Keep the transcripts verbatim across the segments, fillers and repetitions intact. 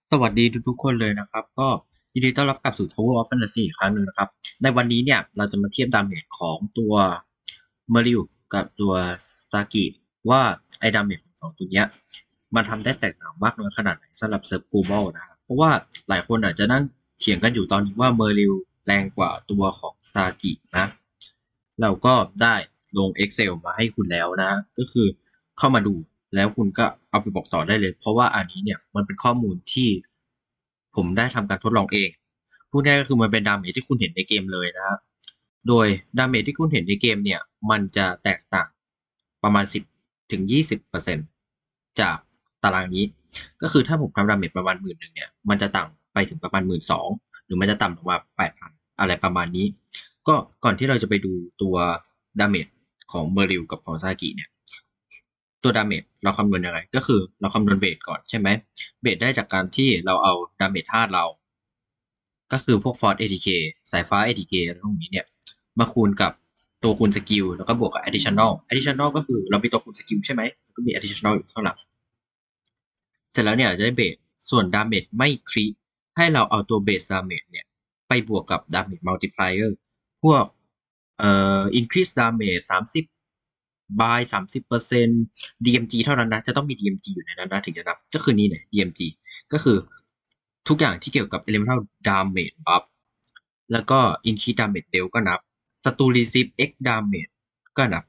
สวัสดีทุกๆคนเลยนะครับก็ยินดีต้อนรับกลับสู่ Tower of Fantasy อีกครั้งหนึ่งนะครับในวันนี้เนี่ยเราจะมาเทียบดาเมจของตัวเมริวกับตัวซากิว่าไอ้ดาเมจของสองตัวเนี้ยมันทำได้แตกต่างมากน้อยขนาดไหนสำหรับเซิร์ฟกูบอลนะครับเพราะว่าหลายคนอาจจะนั่งเถียงกันอยู่ตอนนี้ว่าเมริวแรงกว่าตัวของซากินะเราก็ได้ลง Excel มาให้คุณแล้วนะก็คือเข้ามาดูแล้วคุณก็เอาไปบอกต่อได้เลยเพราะว่าอันนี้เนี่ยมันเป็นข้อมูลที่ผมได้ทำการทดลองเองพูดง่ายก็คือมันเป็นดาเมจที่คุณเห็นในเกมเลยนะฮะโดยดาเมจที่คุณเห็นในเกมเนี่ยมันจะแตกต่างประมาณสิบถึงยี่สิบเปอร์เซ็นต์จากตารางนี้ก็คือถ้าผมทำดาเมจประมาณหมื่นหนึ่งเนี่ยมันจะต่ำไปถึงประมาณหมื่นสองหรือมันจะต่ำลงมาแปดพันอะไรประมาณนี้ก็ก่อนที่เราจะไปดูตัวดาเมจของเมอริลกับของซากิเนี่ยตัวดาเมจเราคำนวณยังไงก็คือเราคำนวณเบสก่อนใช่ไหมเบสได้จากการที่เราเอาดาเมจธาตุเราก็คือพวกฟอร์ส เอ ที เค สายฟ้า เอ ที เค อะไรพวกนี้เนี่ยมาคูณกับตัวคูณสกิลแล้วก็บวกกับ additional additional ก็คือเรามีตัวคูณสกิลใช่ไหมแล้วก็มี additional อยู่ข้างหลังเสร็จแล้วเนี่ยจะได้เบสส่วนดาเมจไม่คริให้เราเอาตัวเบสดาเมจเนี่ยไปบวกกับดาเมจมัลติพลายเออร์พวกเอ่อ increase damage สามสิบ by สามสิบเปอร์เซ็นต์ ดี เอ็ม จี เท่านั้นนะจะต้องมี ดี เอ็ม จี อยู่ในนั้นนะถึงจะนับก็คือนี่เนี่ย ดี เอ็ม จี ก็คือทุกอย่างที่เกี่ยวกับ elemental damage buff แล้วก็ increase damage deal ก็นับศัตรู receive x damage ก็นับ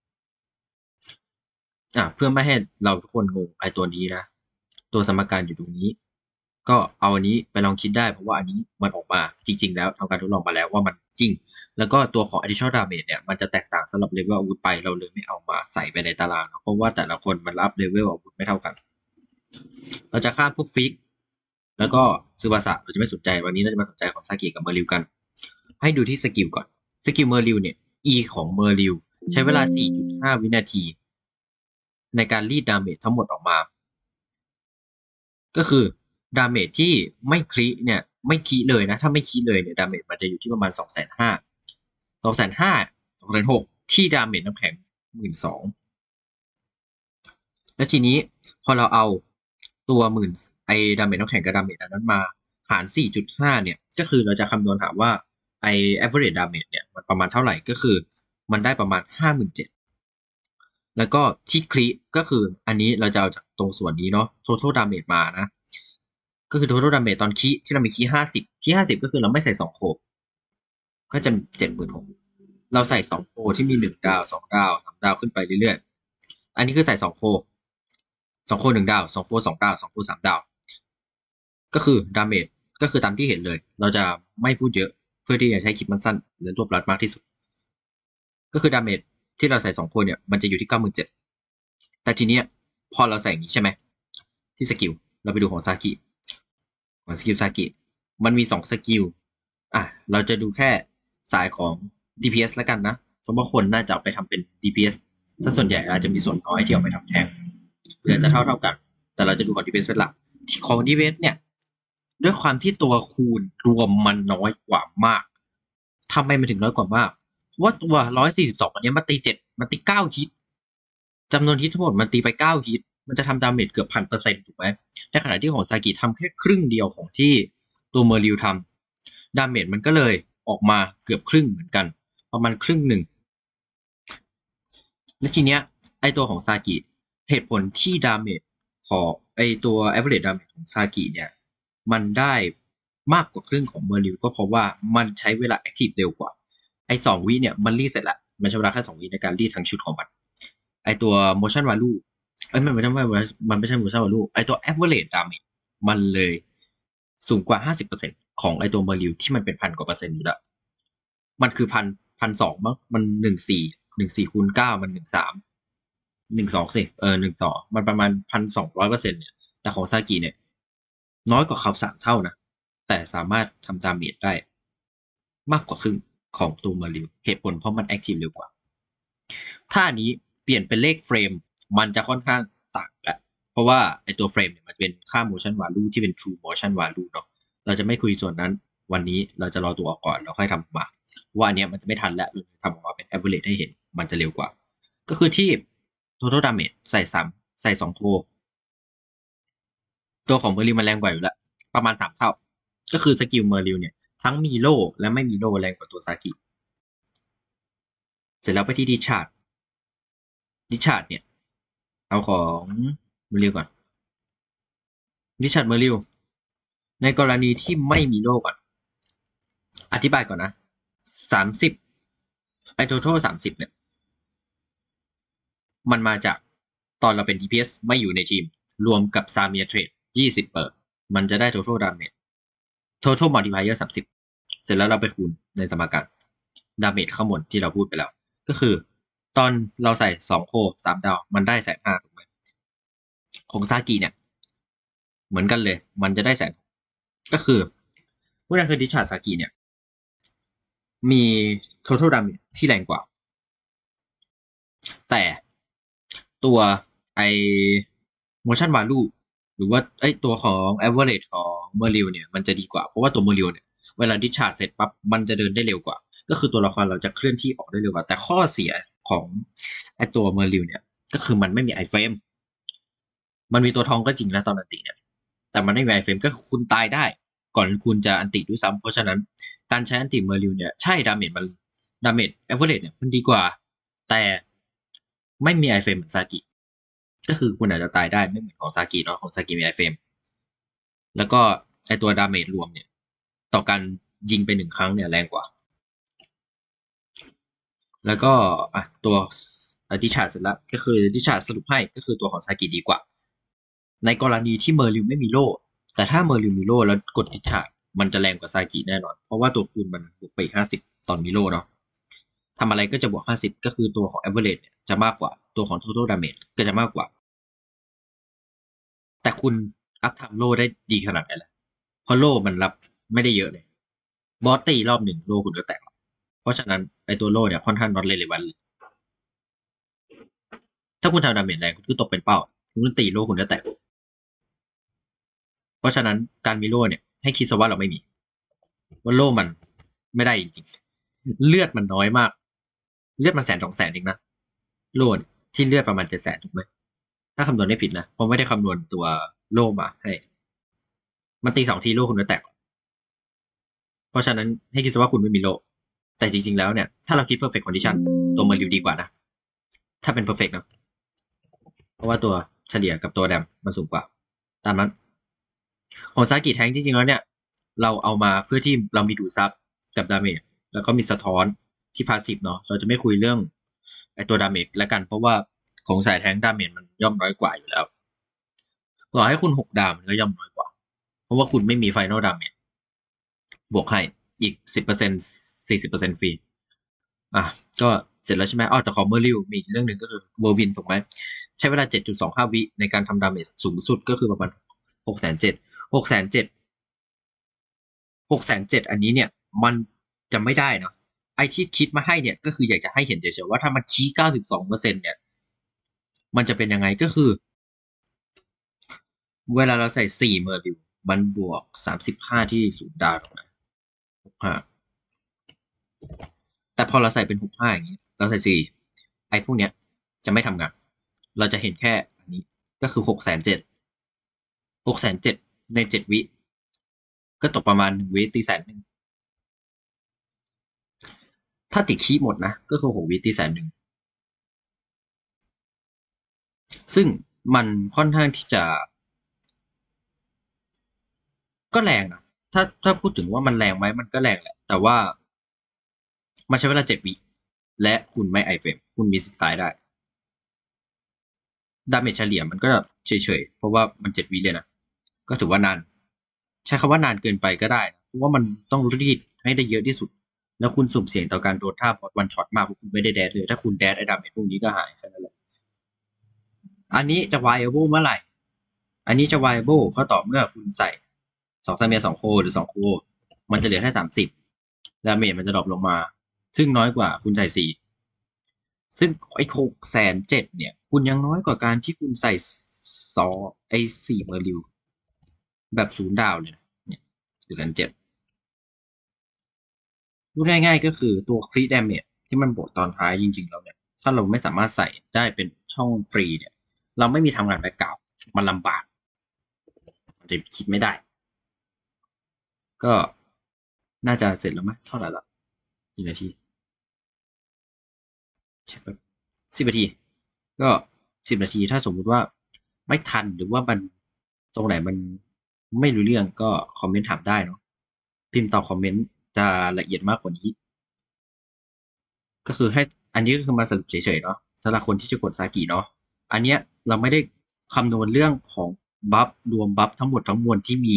อ่ะเพื่อไม่ให้เราทุกคนงงไอตัวนี้นะตัวสมการอยู่ตรงนี้ก็เอาอันนี้ไปลองคิดได้เพราะว่าอันนี้มันออกมาจริงๆแล้วทำการทดลองมาแล้วว่ามันจริงแล้วก็ตัวของ additional damage เนี่ยมันจะแตกต่างสำหรับเลเวลอาวุธไปเราเลยไม่เอามาใส่ไปในตารางเพราะว่าแต่ละคนมันรับเลเวลอาวุธไม่เท่ากันเราจะข้ามพวกฟิกแล้วก็ซูบาสะเราจะไม่สนใจวันนี้เราจะมาสนใจของซากิกับเมอริวกันให้ดูที่สกิลก่อนสกิลเมอริวเนี่ย E ของเมอริวใช้เวลา สี่จุดห้า วินาทีในการรีดดาเมจทั้งหมดออกมา ก็คือดาเมจที่ไม่คลิเนี่ยไม่คลิเลยนะถ้าไม่คลิเลยเนี่ยดาเมจมันจะอยู่ที่ประมาณสองแสนห้าสองแสนห้าสองแสนหกที่ดาเมจน้ำแข็งหมื่นสองแล้วทีนี้พอเราเอาตัวหมื่นไอ้ดาเมจน้ำแข็งกับดาเมจอันนั้นมาหาร สี่จุดห้า เนี่ยก็คือเราจะคำนวณหาว่าไอ้ average damage เนี่ยมันประมาณเท่าไหร่ก็คือมันได้ประมาณห้าหมื่นเจ็ดแล้วก็ที่คลิก็คืออันนี้เราจะเอาจากตรงส่วนนี้เนาะ total damage มานะก็คือ total damage ตอนคีที่เรามีคีห้าสิบคีห้าสิบก็คือเราไม่ใส่สองโคก็จะเจ็ดหมื่นหกเราใส่สองโคที่มีหนึ่งดาวสองดาวสามดาวขึ้นไปเรื่อยๆอันนี้คือใส่สองโคสองโคหนึ่งดาวสองโคสองดาวสองโคสามดาวก็คือดาเมจก็คือตามที่เห็นเลยเราจะไม่พูดเยอะเพื่อที่จะใช้คลิปมันสั้นและรวบรัดมากที่สุดก็คือดาเมจที่เราใส่สองโคเนี่ยมันจะอยู่ที่เก้าหมื่นเจ็ดแต่ทีเนี้ยพอเราใส่อย่างนี้ใช่ไหมที่สกิลเราไปดูของซากิของสกิลซากิมันมีสองสกิลอ่ะเราจะดูแค่สายของ ดี พี เอส แล้วกันนะสมมติว่าคนน่าจะเอาไปทำเป็น ดี พี เอส ซะส่วนใหญ่อาจจะมีส่วนน้อยที่เอาไปทำแทงหรือจะเท่าเท่ากัน แต่เราจะดูของ ดี พี เอส เป็นหลักของ ดี พี เอส เนี่ยด้วยความที่ตัวคูณรวมมันน้อยกว่ามากทำไมมันถึงน้อยกว่ามากเพราะว่าตัวร้อยสี่สิบสองอันนี้มันตีเจ็ดมันตีเก้าฮิตจำนวนฮิตทั้งหมดมันตีไปเก้าฮิตมันจะทำดาเมจเกือบพันเปอร์เซ็นต์ถูกไหมในขณะที่ของซากิทำแค่ครึ่งเดียวของที่ตัวเมอริวทำดาเมจมันก็เลยออกมาเกือบครึ่งเหมือนกันประมาณครึ่งหนึ่งและทีเนี้ยไอตัวของซากิเหตุผลที่ดาเมจของไอตัว average damage ของซากิเนี่ยมันได้มากกว่าครึ่งของเมอริวก็เพราะว่ามันใช้เวลา active เร็วกว่าไอสองวิเนี่ยมันรีดเสร็จแล้วมันใช้เวลาแค่สองวิในการรีดทั้งชุดของมันไอตัว motion value เอ้ยมันไม่ใช่มันไม่ใช่ motion value ไอตัว average damage มันเลยสูงกว่าห้าสิบเปอร์เซ็นต์ของไอตัวเมอริวที่มันเป็นพันกว่าเปอร์เซ็นต์อยู่แล้วมันคือพันพันสองมั้งมันหนึ่งสี่หนึ่งสี่คูณเก้ามันหนึ่งสามหนึ่งสองสิเออหนึ่งสองมันประมาณพันสองร้อยเปอร์เซ็นต์เนี่ยแต่ของซากิเนี่ยน้อยกว่าเขาสามเท่านะแต่สามารถทำดาเมจได้มากกว่าครึ่งของตัวเมอริวเหตุผลเพราะมันแอคทีฟเร็วกว่าถ้าอันนี้เปลี่ยนเป็นเลขเฟรมมันจะค่อนข้างต่างแหละเพราะว่าไอตัวเฟรมเนี่ยมันเป็นค่า motion value ที่เป็น true motion value เนาะเราจะไม่คุยส่วนนั้นวันนี้เราจะรอตัวออกก่อนแล้วค่อยทำมาว่าอันเนี้ยมันจะไม่ทันแล้วทำออกมาเป็น average ให้เห็นมันจะเร็วกว่าก็คือที่ total damage ใส่สามใส่สองโทตัวของเบอร์ลินมันแรงกว่าอยู่แล้วประมาณสามเท่าก็คือสกิลเมอร์ริวเนี่ยทั้งมีโล่และไม่มีโล่แรงกว่าตัวซากิเสร็จแล้วไปที่ดิชาร์ดดิชาร์ดเนี่ยเอาของเมอร์ริวก่อนดิชาร์ดเมอร์ริวในกรณีที่ไม่มีโล่ก่อนอธิบายก่อนนะสามสิบไอโททอลสามสิบเนี่ยมันมาจากตอนเราเป็น ดี พี เอส ไม่อยู่ในทีมรวมกับซาเมียเทรดยี่สิบเปิดมันจะได้ total damage total multiplier สามสิบเสร็จแล้วเราไปคูณในสมการ damage ข้างบนที่เราพูดไปแล้วก็คือตอนเราใส่สองโคสามดาวมันได้แสนห้าถูกไหมของซากิเนี่ยเหมือนกันเลยมันจะได้แสนก็คือผู้นั้นคือดิชาร์ดซากิเนี่ยมี total damage ที่แรงกว่าแต่ตัวไอ motion value หรือว่าไอตัวของ average ของเมอร์ริวเนี่ยมันจะดีกว่าเพราะว่าตัวเมอร์ริวเนี่ยเวลาดิชาร์จเสร็จปั๊บมันจะเดินได้เร็วกว่าก็คือตัวละครเราจะเคลื่อนที่ออกได้เร็วกว่าแต่ข้อเสียของไอตัวเมอร์ริวเนี่ยก็คือมันไม่มีไอเฟรมมันมีตัวทองก็จริงนะตอนอันติเนี่ยแต่มันไม่มีไอเฟรมก็คือคุณตายได้ก่อนคุณจะอันติด้วยซ้ำเพราะฉะนั้นการใช้อันติเมอร์ริวเนี่ยใช่ดาเมจมันดาเมจเอเวอเรจเนี่ยมันดีกว่าแต่ไม่มีไอเฟรมเหมือนซากิก็คือคุณอาจจะตายได้ไม่เหมือนของซากิเนาะของซากิมีไอเฟรมแล้วก็ไอตัวดาเมจรวมเนี่ยต่อการยิงไปหนึ่งครั้งเนี่ยแรงกว่าแล้วก็อ่ะตัวดิชาร์ดเสร็จแล้วก็คือดิชาร์ดสรุปให้ก็คือตัวของซากิดีกว่าในกรณีที่เมอร์ลิวไม่มีโล่แต่ถ้าเมอร์ลิวมีโล่แล้วกดดิชาร์ดมันจะแรงกว่าซากิแน่นอนเพราะว่าตัวคูณมันบวกไปอีกห้าสิบตอนมีโล่เนาะทำอะไรก็จะบวกห้าสิบก็คือตัวของ average เนี่ยจะมากกว่าตัวของ total damage ก็จะมากกว่าแต่คุณอัพทำโล่ได้ดีขนาดไหนล่ะเพราะโล่มันรับไม่ได้เยอะเลยบอสตีรอบหนึ่งโล่คุณก็แตกเพราะฉะนั้นไอตัวโล่เนี่ยค่อนข้าง not relevant เลยถ้าคุณทำดาเมจแรงคุณก็ตกเป็นเป้าคุณตีโล่คุณก็แตกเพราะฉะนั้นการมีโล่เนี่ยให้คิดซะว่าเราไม่มีว่าโล่มันไม่ได้จริงๆเลือดมันน้อยมากเลือดมันแสนสองแสนเองนะโล่ที่เลือดประมาณเจ็ดแสนถูกไหมถ้าคำนวณไม่ผิดนะผมไม่ได้คำนวณตัวโล่มาให้มันตีสองทีโล่คุณก็แตกเพราะฉะนั้นให้คิดซะว่าคุณไม่มีโล่แต่จริงๆแล้วเนี่ยถ้าเราคิด perfect condition ตัวมันริวดีกว่านะถ้าเป็น perfect นะเพราะว่าตัวเฉลี่ยกับตัวแดมมันสูงกว่าตามนั้นของซากิแทงจริงๆแล้วเนี่ยเราเอามาเพื่อที่เรามีดูดซับกับดาเมจแล้วก็มีสะท้อนที่พาสซีฟเนาะเราจะไม่คุยเรื่องไอตัวดาเมจแล้วกันเพราะว่าของสายแทงดาเมจมันย่อมน้อยกว่าอยู่แล้วต่อให้คุณหกดามันก็ย่อมน้อยกว่าเพราะว่าคุณไม่มีไฟนอลดาเมจบวกให้อีกสิบเปอร์เซ็นต์สี่สิบเปอร์เซ็นต์ฟรีอ่ะก็เสร็จแล้วใช่ไหมอ้อแต่ของเมอร์ริวมีเรื่องหนึ่งก็คือเวอร์วินถูกไหมใช้เวลาเจ็ดจุดสองห้าวิในการทำดาเมจสูงสุดก็คือประมาณหกแสนเจ็ดหกแสนเจ็ดหกแสนเจ็ดอันนี้เนี่ยมันจะไม่ได้เนาะไอที่คิดมาให้เนี่ยก็คืออยากจะให้เห็นเฉยๆว่าถ้ามันชี้เก้าสิบสองเปอร์เซ็นต์เนี่ยมันจะเป็นยังไงก็คือเวลาเราใส่สี่เมอร์ริวมันบวกสามสิบห้าที่ศูนย์ดาวตรงนั้นหกห้าแต่พอเราใส่เป็นหกห้าอย่างนี้เราใส่สี่ไอพวกเนี้ยจะไม่ทำงานเราจะเห็นแค่อันนี้ก็คือหกแสนเจ็ดหกแสนเจ็ดในเจ็ดวิก็ตกประมาณหนึ่งวิตีแสนหนึ่งถ้าติดคีย์หมดนะก็คือหกวิตีแสนหนึ่งซึ่งมันค่อนข้างที่จะก็แรงนะถ้าถ้าพูดถึงว่ามันแรงไหมมันก็แรงแหละแต่ว่ามันใช้เวลาเจ็ดวิและคุณไม่ไอเฟรมคุณมีสิทธิ์ตายได้ดาเมจเฉลี่ยมันก็เฉยๆเพราะว่ามันเจ็ดวิเลยนะก็ถือว่านานใช้คำว่านานเกินไปก็ได้นะเพราะว่ามันต้องรีดให้ได้เยอะที่สุดแล้วคุณสุ่มเสี่ยงต่อการโดนท่าบอสวันช็อตมากเพราะคุณไม่ได้แดดเลยถ้าคุณแดดไอ้ดาเมจพวกนี้ก็หายแค่นั้นแหละอันนี้จะ viable เมื่อไหร่อันนี้จะ viable ก็ต่อเมื่อคุณใส่สองซาเมียสองโคหรือสองโคมันจะเหลือแค่สามสิบดาเมจมันจะดรอปลงมาซึ่งน้อยกว่าคุณใส่สี่ซึ่งไอ้หกแสนเจ็ดเนี่ยคุณยังน้อยกว่าการที่คุณใส่ซอไอ้สี่เมอร์ลิวแบบศูนย์ดาวเลยนะเนี่ยคือกันเจ็ดพูดง่ายๆก็คือตัวครีดดาเมจที่มันบวกตอนท้ายจริงๆแล้วเนี่ยถ้าเราไม่สามารถใส่ได้เป็นช่องฟรีเนี่ยเราไม่มีทำงานแบ็กกราวด์มันลำบากมันจะคิดไม่ได้ก็น่าจะเสร็จแล้วไหมเท่าไหร่ละกี่นาทีใช่ปะสิบนาที ก็สิบนาทีถ้าสมมุติว่าไม่ทันหรือว่ามันตรงไหนมันไม่รู้เรื่องก็คอมเมนต์ถามได้เนาะพิมพ์ตอบคอมเมนต์จะละเอียดมากกว่านี้ก็คือให้อันนี้ก็คือมาสรุปเฉยๆเนาะสำหรับคนที่จะกดซากิเนาะอันเนี้ยเราไม่ได้คำนวณเรื่องของบัฟรวมบัฟทั้งหมดทั้งมวลที่มี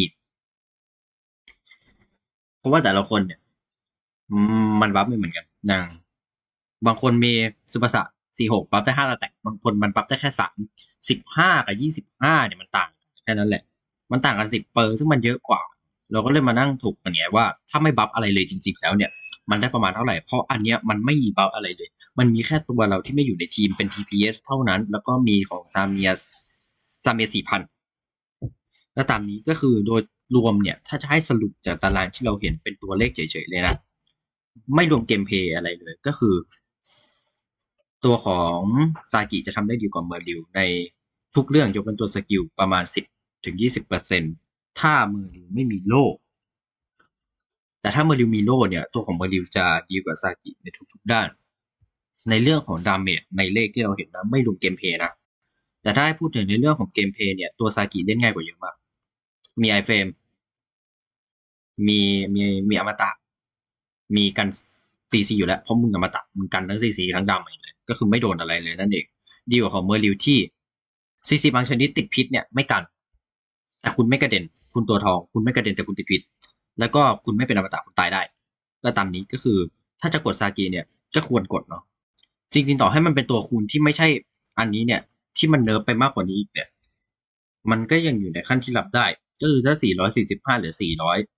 เพราะว่าแต่ละคนเนี่ยอืมมันบัฟไม่เหมือนกันอย่างบางคนมีซูเปอร์สะสี่หกบัฟได้ห้าสแต็กบางคนมันบัฟได้แค่สามสิบห้ากับยี่สิบห้าเนี่ยมันต่างกันแค่นั้นแหละมันต่างกันสิบเปอร์ซึ่งมันเยอะกว่าเราก็เลยมานั่งถกกันไงว่าถ้าไม่บัฟอะไรเลยจริงๆแล้วเนี่ยมันได้ประมาณเท่าไหร่เพราะอันเนี้ยมันไม่มีบัฟอะไรเลยมันมีแค่ตัวเราที่ไม่อยู่ในทีมเป็น ที พี เอส เท่านั้นแล้วก็มีของซาเมียซาเมียสี่พัน ก็ตามนี้ก็คือโดยรวมเนี่ยถ้าจะให้สรุปจากตารางที่เราเห็นเป็นตัวเลขเฉยๆเลยนะไม่รวมเกมเพลย์อะไรเลยก็คือตัวของซากิจะทำได้ดีกว่าเมอร์ริวในทุกเรื่องยกเป็นตัวสกิลประมาณสิบถึงยี่สิบเปอร์เซ็นต์ถ้าเมอร์ริวไม่มีโล่แต่ถ้าเมอร์ริวมีโล่เนี่ยตัวของเมอร์ริวจะดีกว่าซากิในทุกๆด้านในเรื่องของดาเมจในเลขที่เราเห็นนะไม่รวมเกมเพลย์นะแต่ถ้าให้พูดถึงในเรื่องของเกมเพลย์เนี่ยตัวซากิเล่นง่ายกว่าเยอะมากมีไอเฟรม มีมีมีอมตะมีกันซีซีอยู่แล้วเพราะมึงอมตะมึงกันทั้งซีซีทั้งดำเองเลยก็คือไม่โดนอะไรเลยนั่นเองดีกว่าของเมอร์ริวที่ซีซีบางชนิดติดพิษเนี่ยไม่กันแต่คุณไม่กระเด็นคุณตัวทองคุณไม่กระเด็นแต่คุณติดพิษแล้วก็คุณไม่เป็นอมตะคุณตายได้ก็ตามนี้ก็คือถ้าจะกดซากีเนี่ยก็ควรกดเนาะจริงๆต่อให้มันเป็นตัวคูณที่ไม่ใช่อันนี้เนี่ยที่มันเนิร์ฟไปมากกว่านี้อีกเนี่ยมันก็ยังอยู่ในขั้นที่รับได้ก็คือถ้าสี่ร้อยสี่สิบห้าหรือสี่ร้อย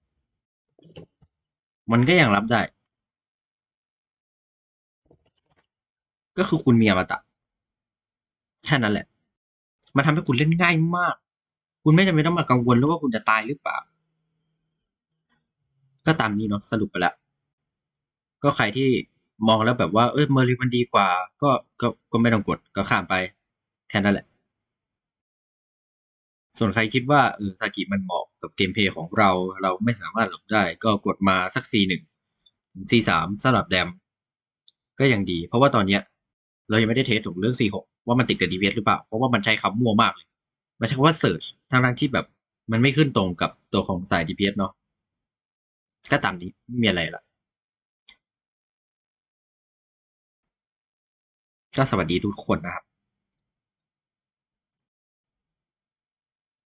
มันก็ยังรับได้ ก็คือคุณมีอมตะแค่นั้นแหละมันทำให้คุณเล่นง่ายมากคุณไม่จำเป็นต้องมากังวลเรื่องว่าคุณจะตายหรือเปล่าก็ตามนี้เนาะสรุปไปแล้วก็ใครที่มองแล้วแบบว่าเอ้ยเมอร์ลิมันดีกว่าก็ก็ก็ไม่ต้องกดก็ข้ามไปแค่นั้นแหละส่วนใครคิดว่าเออซากิมันเหมาะกับเกมเพลย์ของเราเราไม่สามารถหลบได้ก็กดมาสัก ซี หนึ่ง ถึง ซี สามสำหรับแดมก็ยังดีเพราะว่าตอนเนี้ยเรายังไม่ได้เทสถึงเรื่อง ซี หกว่ามันติดกับ ดี พี เอส หรือเปล่าเพราะว่ามันใช้คำมั่วมากเลยมันใช้คำว่า search ทั้งนั้นที่แบบมันไม่ขึ้นตรงกับตัวของสาย ดี พี เอส เนาะก็ตามนี้ไม่มีอะไรละก็สวัสดีทุกคนนะครับ